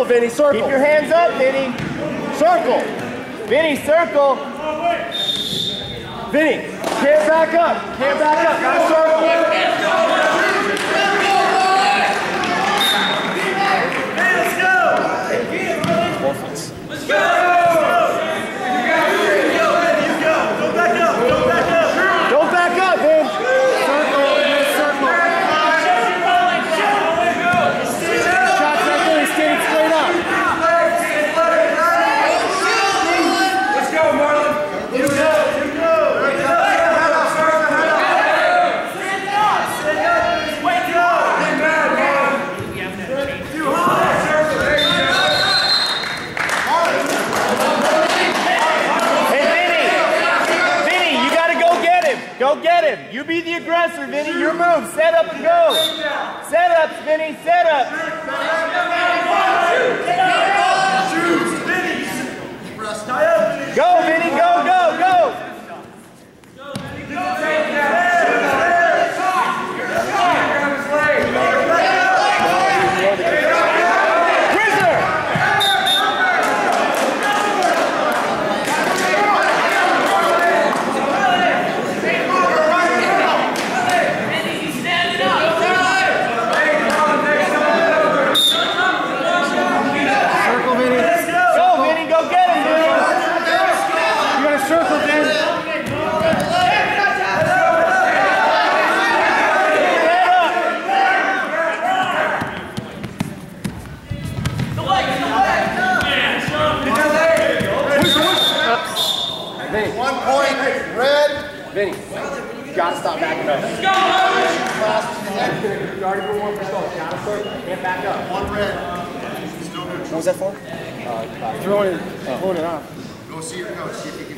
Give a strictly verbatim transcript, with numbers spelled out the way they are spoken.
Vinny, circle. Keep your hands up, Vinny. Circle. Vinny, circle. Vinny, can't back up. Can't back up. Gotta circle. Let's go! Don't back up! Don't back up! Don't back up, Vin. Circle. Circle. Shots right there. He's standing straight up. Let's go, Marlon! You go! You go! Wake up! Get mad, Marlon! Too high! Go get him. You be the aggressor, Vinny. Your move. Set up and go. Set ups, Vinny. Set up. Go, Vinny. Go, go, go. One point, red. Vinny, you gotta stop backing up. Let's go! You already put one for stone. You gotta circle. Can't back up. One red. What was that for? Uh, throwing it, pulling it off. Go see your coach. See if you can